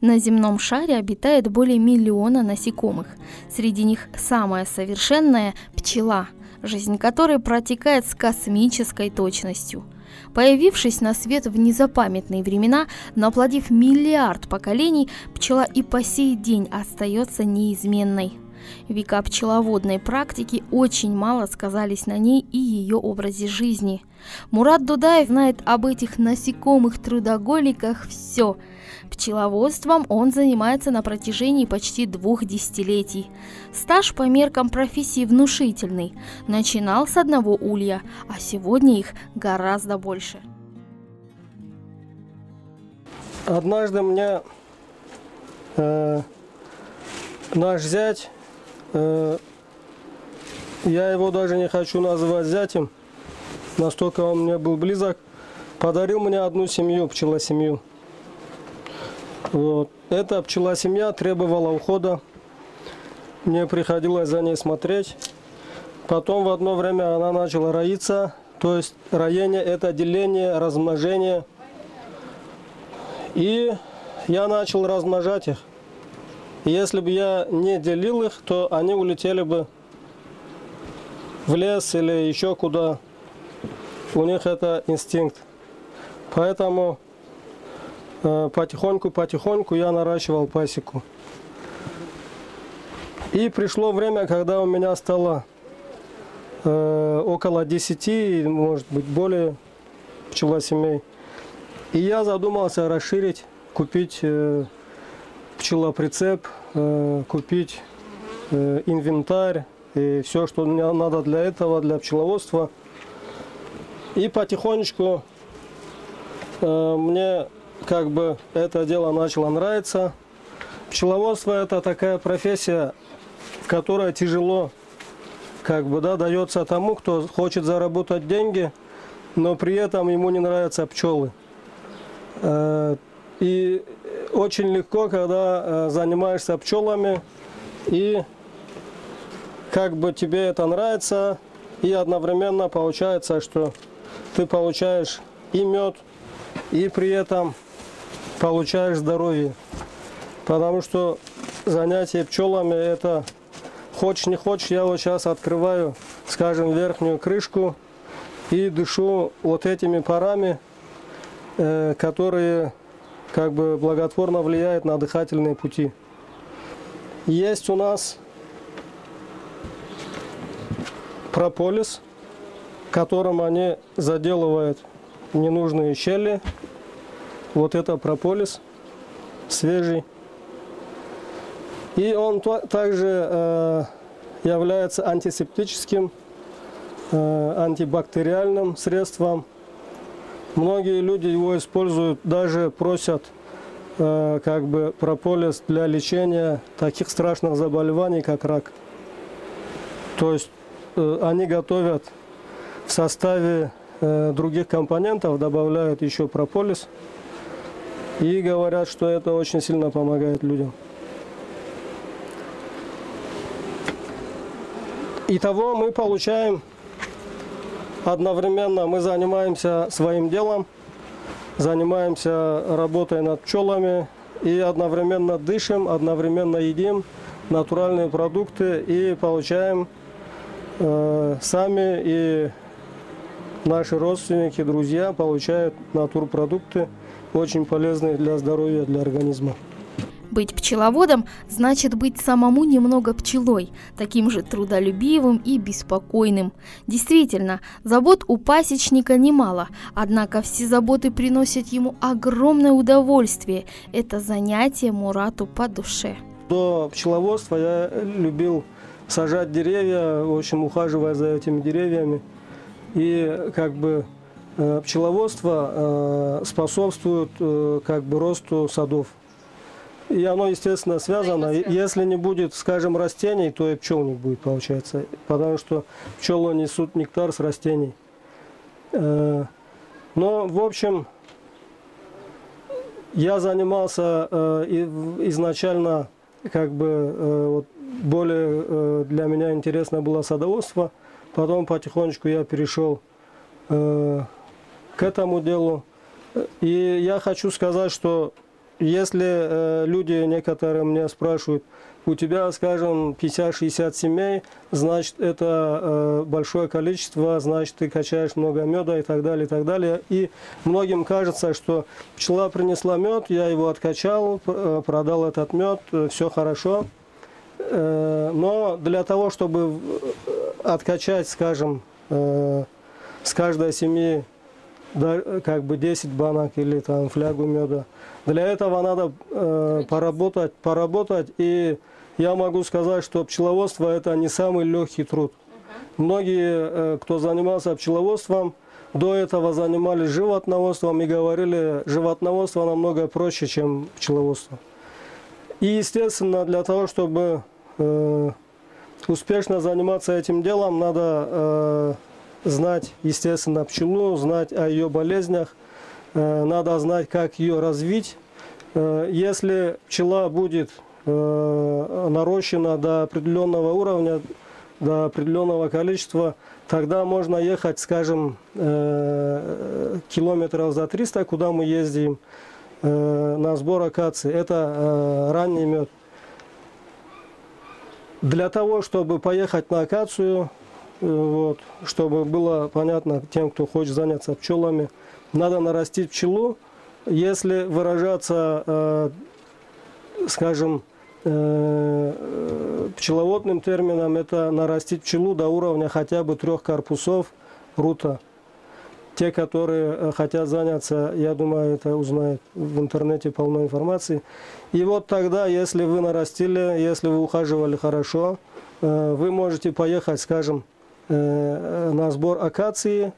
На земном шаре обитает более миллиона насекомых. Среди них самая совершенная – пчела, жизнь которой протекает с космической точностью. Появившись на свет в незапамятные времена, наплодив миллиард поколений, пчела и по сей день остается неизменной. Века пчеловодной практики очень мало сказались на ней и ее образе жизни. Мурат Дудаев знает об этих насекомых-трудоголиках все. Пчеловодством он занимается на протяжении почти 2 десятилетий. Стаж по меркам профессии внушительный. Начинал с 1 улья, а сегодня их гораздо больше. Однажды мне наш зять, я его даже не хочу называть зятем, настолько он мне был близок, подарил мне одну семью, пчелосемью. Вот. Эта пчела-семья требовала ухода, мне приходилось за ней смотреть. Потом в одно время она начала роиться, то есть роение – это деление, размножение. И я начал размножать их. Если бы я не делил их, то они улетели бы в лес или еще куда. У них это инстинкт. Поэтому потихоньку я наращивал пасеку. И пришло время, когда у меня стало около 10, может быть, более пчелосемей. И я задумался расширить, купить пчелоприцеп, купить инвентарь и все, что мне надо для этого, для пчеловодства. И потихонечку мне как бы это дело начало нравиться. Пчеловодство – это такая профессия, в которой тяжело как бы, да, дается тому, кто хочет заработать деньги, но при этом ему не нравятся пчелы. И очень легко, когда занимаешься пчелами, и как бы тебе это нравится, и одновременно получается, что ты получаешь и мед, и при этом получаешь здоровье. Потому что занятие пчелами – это хочешь не хочешь, я вот сейчас открываю, скажем, верхнюю крышку и дышу вот этими парами, которые как бы благотворно влияют на дыхательные пути. Есть у нас прополис, которым они заделывают ненужные щели. Вот это прополис свежий. И он также является антисептическим, антибактериальным средством. Многие люди его используют, даже просят как бы прополис для лечения таких страшных заболеваний, как рак. То есть они готовят в составе других компонентов, добавляют еще прополис и говорят, что это очень сильно помогает людям. Итого мы получаем одновременно, мы занимаемся своим делом, занимаемся работой над пчелами и одновременно дышим, одновременно едим натуральные продукты и получаем сами и наши родственники, друзья получают натурпродукты, очень полезные для здоровья, для организма. Быть пчеловодом значит быть самому немного пчелой, таким же трудолюбивым и беспокойным. Действительно, забот у пасечника немало, однако все заботы приносят ему огромное удовольствие. Это занятие Мурату по душе. До пчеловодства я любил сажать деревья, в общем, ухаживая за этими деревьями. И как бы пчеловодство способствует как бы росту садов. И оно, естественно, связано. Если не будет, скажем, растений, то и пчел не будет, получается. Потому что пчелы несут нектар с растений. Но, в общем, я занимался изначально, как бы, вот, более для меня интересно было садоводство. Потом потихонечку я перешел к этому делу. И я хочу сказать, что если люди некоторые меня спрашивают, у тебя, скажем, 50-60 семей, значит, это большое количество, значит, ты качаешь много меда и так далее, и так далее. И многим кажется, что пчела принесла мед, я его откачал, продал этот мед, все хорошо. Но для того, чтобы откачать, скажем, с каждой семьи как бы 10 банок или там флягу меда, для этого надо поработать. И я могу сказать, что пчеловодство – это не самый легкий труд. Многие, кто занимался пчеловодством, до этого занимались животноводством и говорили, животноводство намного проще, чем пчеловодство. И, естественно, для того, чтобы успешно заниматься этим делом, надо знать, естественно, пчелу, знать о ее болезнях, надо знать, как ее развить. Если пчела будет нарощена до определенного уровня, до определенного количества, тогда можно ехать, скажем, километров за 300, куда мы ездим на сбор акации. Это ранний мед. Для того, чтобы поехать на акацию, вот, чтобы было понятно тем, кто хочет заняться пчелами, надо нарастить пчелу. Если выражаться, скажем, пчеловодным термином, это нарастить пчелу до уровня хотя бы 3 корпусов рута. Те, которые хотят заняться, я думаю, это узнают в интернете, полно информации. И вот тогда, если вы нарастили, если вы ухаживали хорошо, вы можете поехать, скажем, на сбор акации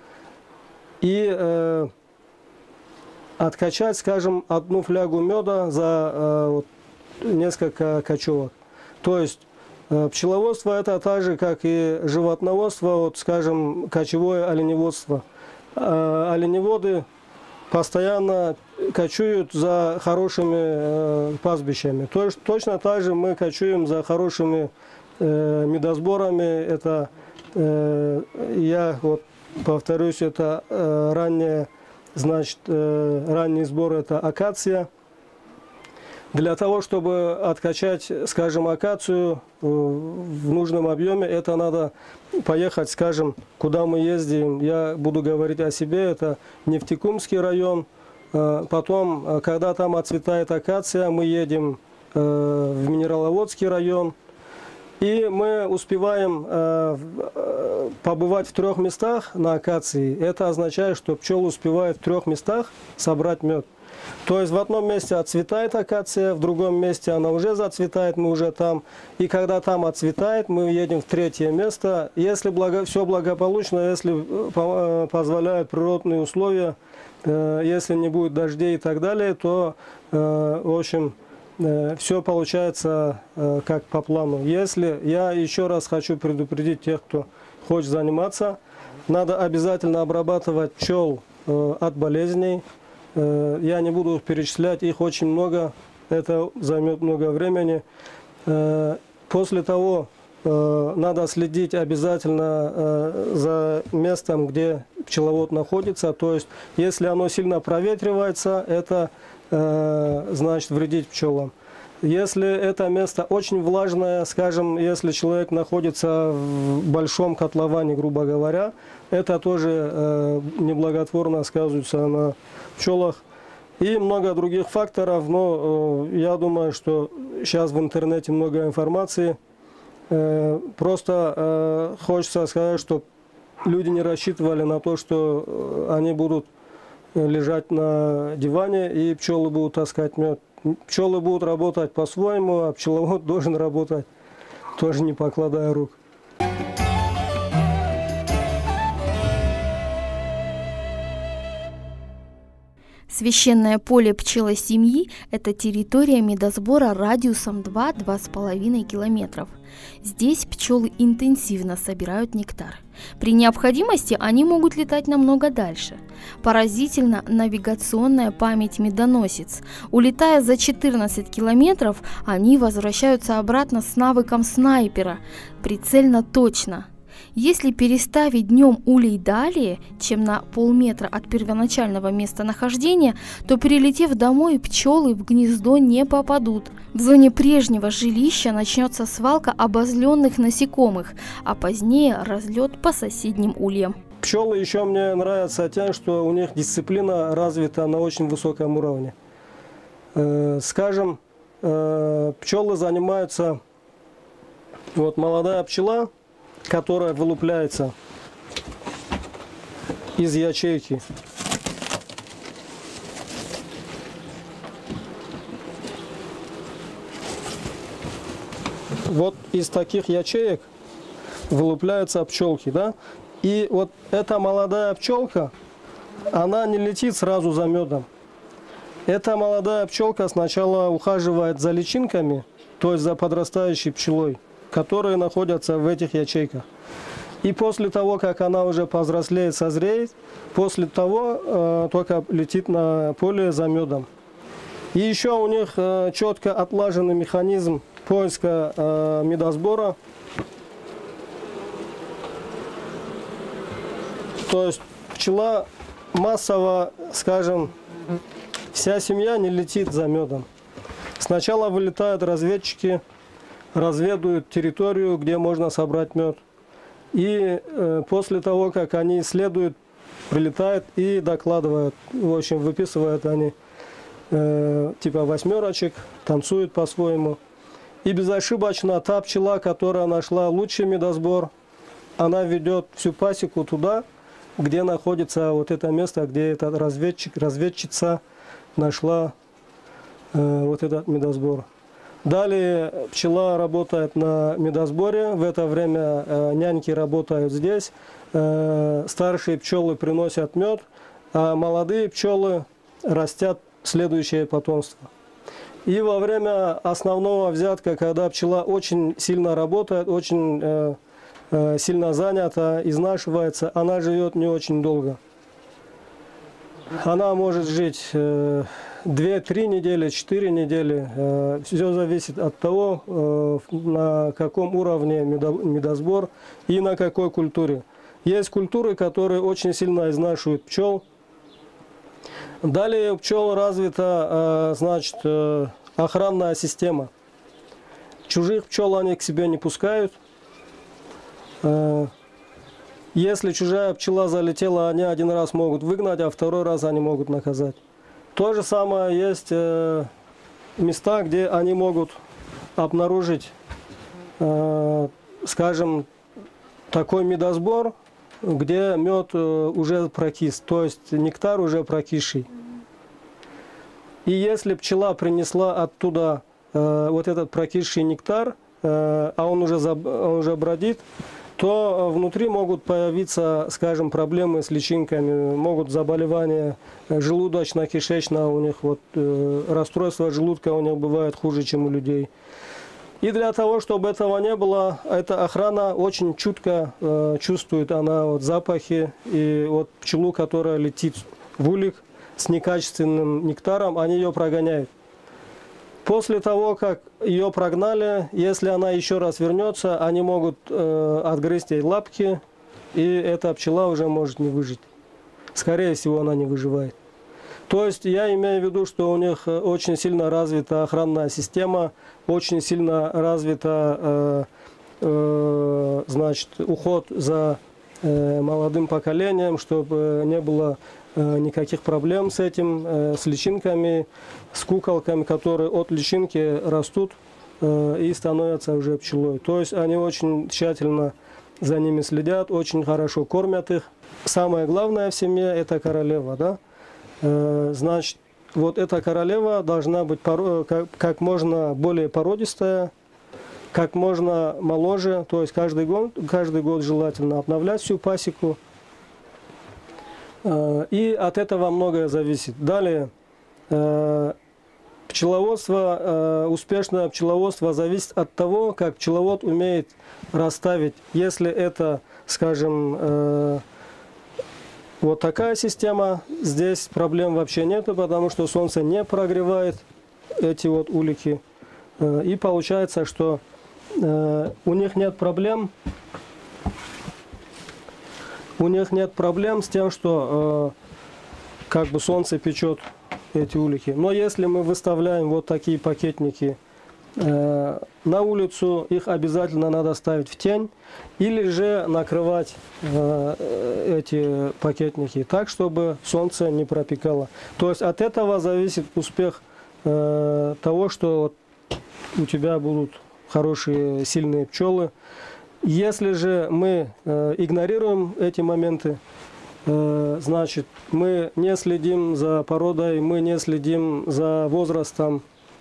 и откачать, скажем, 1 флягу меда за несколько кочевок. То есть пчеловодство – это так же, как и животноводство, вот, скажем, кочевое оленеводство. Оленеводы постоянно кочуют за хорошими пастбищами. Точно так же мы кочуем за хорошими медосборами. Это, я вот повторюсь, это ранний сбор – это акация. Для того, чтобы откачать, скажем, акацию в нужном объеме, это надо поехать, скажем, куда мы ездим. Я буду говорить о себе, это Нефтекумский район. Потом, когда там отцветает акация, мы едем в Минераловодский район. И мы успеваем побывать в 3 местах на акации. Это означает, что пчелы успевают в 3 местах собрать мед. То есть в одном месте отцветает акация, в другом месте она уже зацветает, мы уже там. И когда там отцветает, мы едем в 3-е место. Если все благополучно, если позволяют природные условия, если не будет дождей и так далее, то, в общем, все получается как по плану. Если я еще раз хочу предупредить тех, кто хочет заниматься, надо обязательно обрабатывать пчел от болезней. Я не буду перечислять, их очень много, это займет много времени. После того надо следить обязательно за местом, где пчеловод находится. То есть, если оно сильно проветривается, это значит вредить пчелам. Если это место очень влажное, скажем, если человек находится в большом котловане, грубо говоря, это тоже неблаготворно сказывается на пчелах. И много других факторов, но я думаю, что сейчас в интернете много информации. Просто хочется сказать, что люди не рассчитывали на то, что они будут лежать на диване и пчелы будут таскать мед. Пчелы будут работать по-своему, а пчеловод должен работать тоже не покладая рук. Священное поле пчелосемьи – это территория медосбора радиусом 2–2,5 километров. Здесь пчелы интенсивно собирают нектар. При необходимости они могут летать намного дальше. Поразительна навигационная память медоносиц. Улетая за 14 километров, они возвращаются обратно с навыком снайпера, прицельно точно. Если переставить днем улей далее, чем на полметра от первоначального местонахождения, то, прилетев домой, пчелы в гнездо не попадут. В зоне прежнего жилища начнется свалка обозленных насекомых, а позднее разлет по соседним ульям. Пчелы еще мне нравятся тем, что у них дисциплина развита на очень высоком уровне. Скажем, пчелы занимаются, вот молодая пчела, которая вылупляется из ячейки. Вот из таких ячеек вылупляются пчелки, да? И вот эта молодая пчелка, она не летит сразу за медом. Эта молодая пчелка сначала ухаживает за личинками, то есть за подрастающей пчелой, которые находятся в этих ячейках. И после того, как она уже повзрослеет, созреет, после того только летит на поле за медом. И еще у них четко отлаженный механизм поиска медосбора. То есть пчела массово, скажем, вся семья не летит за медом. Сначала вылетают разведчики, разведывают территорию, где можно собрать мед. И после того, как они исследуют, прилетают и докладывают. В общем, выписывают они типа восьмерочек, танцуют по-своему. И безошибочно та пчела, которая нашла лучший медосбор, она ведет всю пасеку туда, где находится вот это место, где этот разведчица нашла вот этот медосбор. Далее пчела работает на медосборе, в это время няньки работают здесь, старшие пчелы приносят мед, а молодые пчелы растят следующее потомство. И во время основного взятка, когда пчела очень сильно работает, очень сильно занята, изнашивается, она живет не очень долго. Она может жить 2-3 недели, 4 недели. Все зависит от того, на каком уровне медосбор и на какой культуре. Есть культуры, которые очень сильно изнашивают пчел. Далее у пчел развита, значит, охранная система. Чужих пчел они к себе не пускают. Если чужая пчела залетела, они один раз могут выгнать, а второй раз они могут наказать. То же самое есть места, где они могут обнаружить, скажем, такой медосбор, где мед уже прокис, то есть нектар уже прокисший. И если пчела принесла оттуда вот этот прокисший нектар, а он уже бродит, то внутри могут появиться, скажем, проблемы с личинками, могут заболевания желудочно-кишечного, у них вот расстройство желудка у них бывает хуже, чем у людей. И для того, чтобы этого не было, эта охрана очень чутко чувствует она вот запахи, и вот пчелу, которая летит в улик с некачественным нектаром, они ее прогоняют. После того, как ее прогнали, если она еще раз вернется, они могут отгрызть ей лапки, и эта пчела уже может не выжить. Скорее всего, она не выживает. То есть я имею в виду, что у них очень сильно развита охранная система, очень сильно развита значит, уход за молодым поколением, чтобы не было никаких проблем с этим, с личинками, с куколками, которые от личинки растут и становятся уже пчелой. То есть они очень тщательно за ними следят, очень хорошо кормят их. Самое главное в семье – это королева, да? Значит, вот эта королева должна быть как можно более породистая, как можно моложе, то есть каждый год желательно обновлять всю пасеку. И от этого многое зависит. Далее, пчеловодство, успешное пчеловодство зависит от того, как пчеловод умеет расставить. Если это, скажем, вот такая система, здесь проблем вообще нету, потому что солнце не прогревает эти вот улики. И получается, что у них нет проблем у них нет проблем с тем, что как бы солнце печет эти улики. Но если мы выставляем вот такие пакетники на улицу, их обязательно надо ставить в тень или же накрывать эти пакетники так, чтобы солнце не пропекало. То есть от этого зависит успех того, что у тебя будут хорошие, сильные пчелы. Если же мы игнорируем эти моменты, значит, мы не следим за породой, мы не следим за возрастом.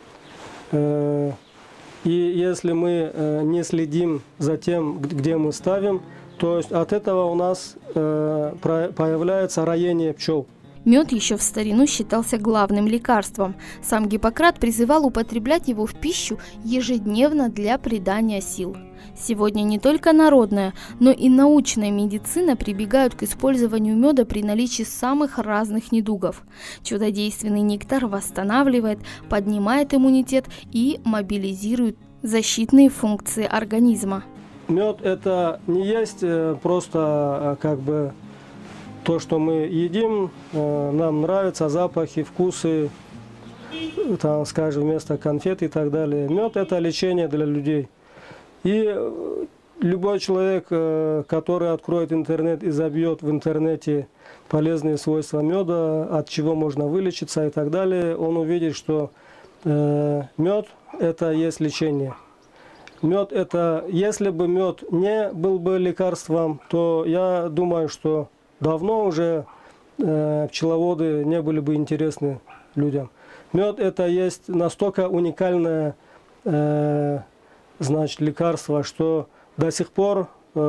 И если мы не следим за тем, где мы ставим, то есть от этого у нас появляется роение пчел. Мед еще в старину считался главным лекарством. Сам Гиппократ призывал употреблять его в пищу ежедневно для придания сил. Сегодня не только народная, но и научная медицина прибегают к использованию меда при наличии самых разных недугов. Чудодейственный нектар восстанавливает, поднимает иммунитет и мобилизирует защитные функции организма. Мед это не есть просто как бы то, что мы едим, нам нравятся запахи, вкусы, там, скажем, вместо конфет и так далее. Мед это лечение для людей. И любой человек, который откроет интернет и забьет в интернете полезные свойства меда, от чего можно вылечиться и так далее, он увидит, что мед это есть лечение. Мед это, если бы мед не был бы лекарством, то я думаю, что давно уже пчеловоды не были бы интересны людям. Мед это есть настолько уникальное значит, лекарство, что до сих пор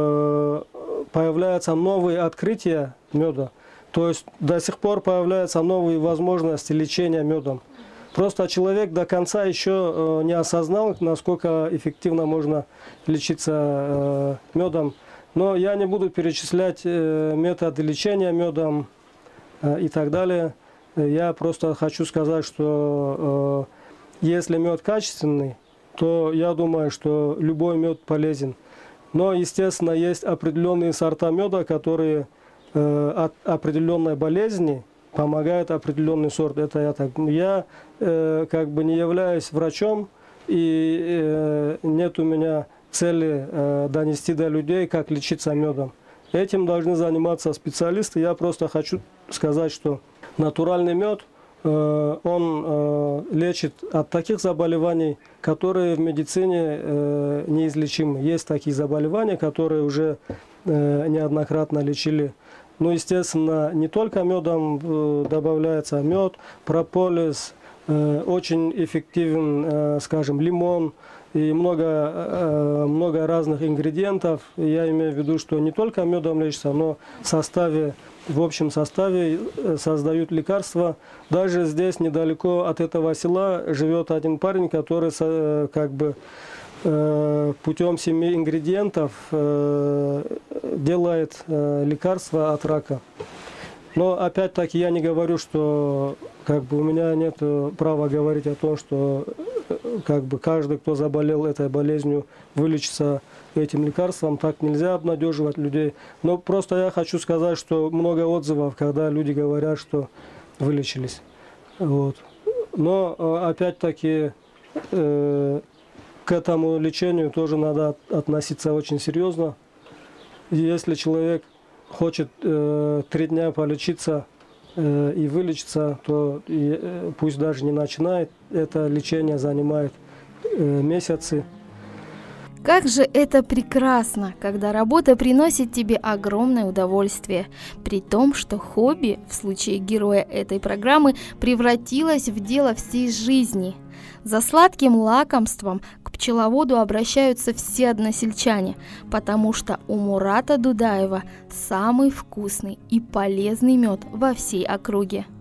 появляются новые открытия меда. То есть до сих пор появляются новые возможности лечения медом. Просто человек до конца еще не осознал, насколько эффективно можно лечиться медом. Но я не буду перечислять методы лечения медом и так далее. Я просто хочу сказать, что если мед качественный, то я думаю, что любой мед полезен. Но, естественно, есть определенные сорта меда, которые от определенной болезни помогают определенный сорт. Это я так. Я как бы не являюсь врачом, и нет у меня цели донести до людей, как лечиться медом. Этим должны заниматься специалисты. Я просто хочу сказать, что натуральный мед, он лечит от таких заболеваний, которые в медицине неизлечимы. Есть такие заболевания, которые уже неоднократно лечили. Ну, естественно, не только медом добавляется мед, прополис, очень эффективен, скажем, лимон и много разных ингредиентов. Я имею в виду, что не только медом лечится, но в общем составе создают лекарства. Даже здесь, недалеко от этого села, живет один парень, который как бы путем 7 ингредиентов делает лекарства от рака. Но опять-таки я не говорю, что как бы у меня нет права говорить о том, что как бы каждый, кто заболел этой болезнью, вылечится этим лекарством. Так нельзя обнадеживать людей. Но просто я хочу сказать, что много отзывов, когда люди говорят, что вылечились. Вот. Но опять-таки к этому лечению тоже надо относиться очень серьезно. Если человек хочет 3 дня полечиться и вылечиться, то пусть даже не начинает. Это лечение занимает месяцы. Как же это прекрасно, когда работа приносит тебе огромное удовольствие, при том, что хобби, в случае героя этой программы, превратилось в дело всей жизни. За сладким лакомством к пчеловоду обращаются все односельчане, потому что у Мурата Дудаева самый вкусный и полезный мед во всей округе.